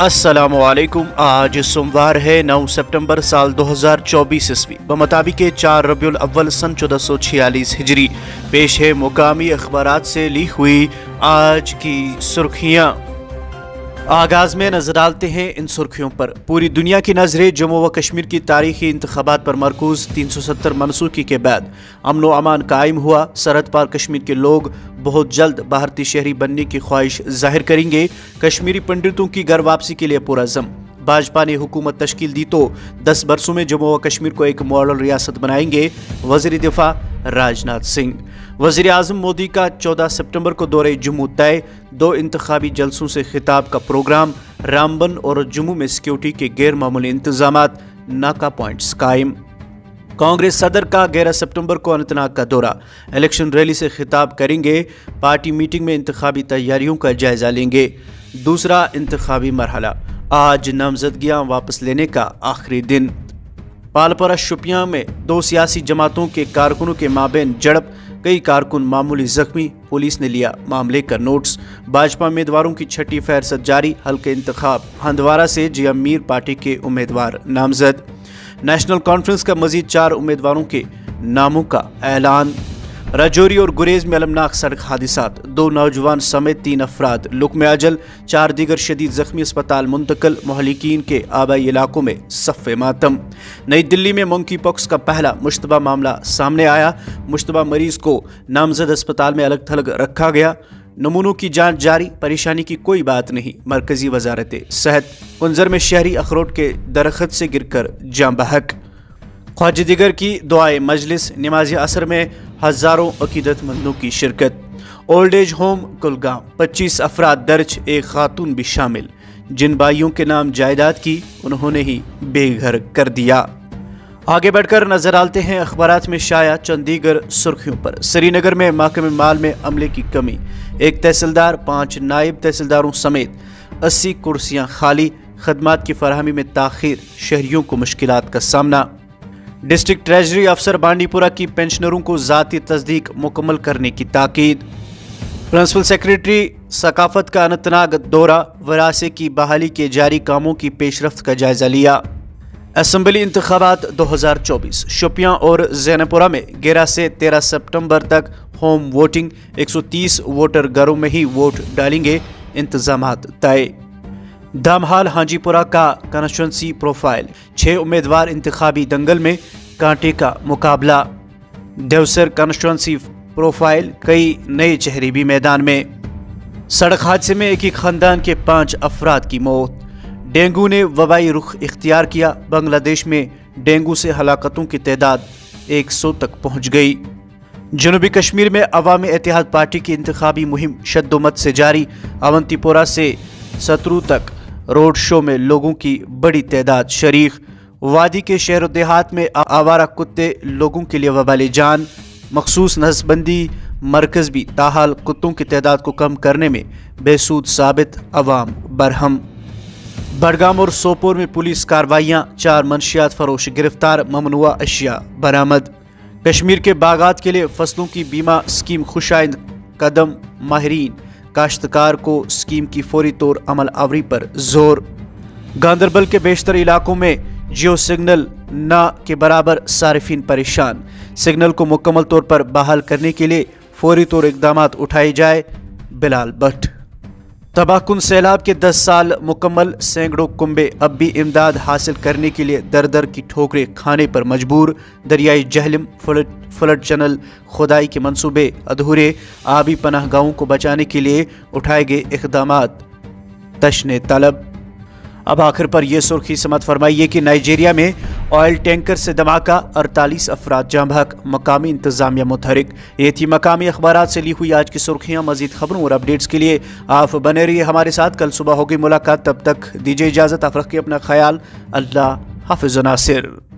अस्सलाम वालेकुम। आज सोमवार है 9 सितंबर साल 2024 ईस्वी बमुताबिक 4 रबीउल अव्वल सन 1446 हिजरी। पेश है मुकामी अखबारात से ली हुई आज की सुर्खियाँ। आगाज में नजर डालते हैं इन सुर्खियों पर। पूरी दुनिया की नजरें जम्मू व कश्मीर की तारीखी इंतखाबात पर मरकूज। 370 मनसूखी के बाद अमन व अमान कायम हुआ। सरहद पार कश्मीर के लोग बहुत जल्द भारतीय शहरी बनने की ख्वाहिश जाहिर करेंगे। कश्मीरी पंडितों की घर वापसी के लिए पूरा जम। भाजपा ने हुकूमत तश्कील दी तो 10 बरसों में जम्मू व कश्मीर को एक मॉडल रियासत बनाएंगे। वज़ीर दिफा राजनाथ सिंह। वज़ीर आज़म मोदी का 14 सितंबर को दौरे जम्मू तय। 2 इंतखाबी जलसों से खिताब का प्रोग्राम। रामबन और जम्मू में सिक्योरिटी के गैर मामूली इंतजामात। नाका पॉइंट्स कायम। कांग्रेस सदर का 11 सितंबर को अनंतनाग का दौरा। इलेक्शन रैली से खिताब करेंगे। पार्टी मीटिंग में इंतखाबी तैयारियों का जायजा लेंगे। दूसरा इंतखाबी मरहला। आज नामजदगियां वापस लेने का आखिरी दिन। पालपरा शोपियां में 2 सियासी जमातों के कारकुनों के माबेन झड़प। कई कारकुन मामूली जख्मी। पुलिस ने लिया मामले का नोट्स। भाजपा उम्मीदवारों की छठी फहरिस्त जारी। हल्के इंतखाब। हंदवारा से जे मीर पार्टी के उम्मीदवार नामजद। नेशनल कॉन्फ्रेंस का मजीद 4 उम्मीदवारों के नामों का ऐलान। राजौरी और गुरेज में अलमनाक सड़क हादिसात। 2 नौजवान समेत 3 अफराद लुक्म अजल। 4 दीगर शदीद जख्मी अस्पताल मुंतकिल। मोहलिकीन के आबाई इलाकों में सफ़े मातम। नई दिल्ली में मंकी पॉक्स का पहला मुश्तबा मामला सामने आया। मुश्तबा मरीज को नामजद अस्पताल में अलग थलग रखा गया। नमूनों की जांच जारी। परेशानी की कोई बात नहीं। मरकजी वजारत सेहत। कुंजर में शहरी अखरोट के दरख्त से गिरकर जाँ बहक। ख्वाजा दिगर की दुआए मजलिस। नमाज असर में हजारों अकीदतमंदों की शिरकत। Old age home Kulgam. 25 अफराद दर्ज, एक खातून भी शामिल। जिन भाइयों के नाम जायदाद की उन्होंने ही बेघर कर दिया। आगे बढ़कर नजर डालते हैं अखबारात में शाया चंद दीगर सुर्खियों पर। श्रीनगर में महकमे माल में अमले की कमी। 1 तहसीलदार 5 नायब तहसीलदारों समेत 80 कुर्सियां खाली। खदमात की फराहमी में ताखीर। शहरियों को मुश्किलात का सामना। डिस्ट्रिक्ट ट्रेजरी अफसर बांडीपुरा की पेंशनरों को ज़ाती तस्दीक मुकम्मल करने की ताकीद। प्रिंसिपल सेक्रेटरी सकाफत का अनंतनाग दौरा। वरासे की बहाली के जारी कामों की पेशरफ्त का जायजा लिया। असम्बली इंतखाबात 2024। शोपियां और जैनपुरा में 11 से 13 सितंबर तक होम वोटिंग। 130 वोटर घरों में ही वोट डालेंगे। इंतजामात तय। दामहाल हाजीपुरा का कॉन्स्टिट्यूंसी प्रोफाइल। 6 उम्मीदवार इंतखाबी दंगल में कांटे का मुकाबला। Deosar constituency profile. कई नए चेहरे भी मैदान में। सड़क हादसे में एक ही खानदान के 5 अफराद की मौत। डेंगू ने वबाई रुख इख्तियार किया। बांग्लादेश में डेंगू से हलाकतों की तादाद 100 तक पहुंच गई। जनूबी कश्मीर में अवामी इत्तेहाद पार्टी की इंतखाबी मुहिम शद्दोमत से जारी। अवंतीपोरा से सतरू तक रोड शो में लोगों की बड़ी तादाद शरीक। वादी के शहर देहात में आवारा कुत्ते लोगों के लिए वबाले जान। मखसूस नसबंदी मरकज भी ताहाल कुत्तों की तादाद को कम करने में बेसूद साबित। अवाम बरहम। बडगाम और सोपोर में पुलिस कार्रवाइयाँ। 4 मनशियात फरोश गिरफ्तार। ममनुआ अशिया बरामद। कश्मीर के बागात के लिए फसलों की बीमा स्कीम खुशाइंद कदम। माहिरीन काश्तकार को स्कीम की फौरी तौर अमल आवरी पर जोर। गांदरबल के बेशतर इलाकों में जियो सिग्नल न के बराबर। सारिफिन परेशान। सिग्नल को मुकम्मल तौर पर बहाल करने के लिए फौरी तौर इकदाम उठाए जाए। बिलाल भट्ट। तबाहकुन सैलाब के 10 साल मुकम्मल। सैकड़ों कुंबे अब भी इमदाद हासिल करने के लिए दर दर की ठोकरें खाने पर मजबूर। दरियाई जहलम फ्लड चैनल खुदाई के मंसूबे अधूरे। आबी पनाह गाहों को बचाने के लिए उठाए गए इक़दामात तशने तलब। अब आखिर पर यह सुर्खी समत फरमाइए कि नाइजीरिया में ऑयल टैंकर से धमाका। 48 अफराद जाँ बहक। मकामी इंतजामिया मुतहरिक। ये थी मकामी अखबारात से ली हुई आज की सुर्खियाँ। मजीद खबरों और अपडेट्स के लिए आप बने रहिए हमारे साथ। कल सुबह होगी मुलाकात। तब तक दीजिए इजाज़त। आप रखिए अपना ख्याल। अल्लाह हाफ़िज़ नासिर।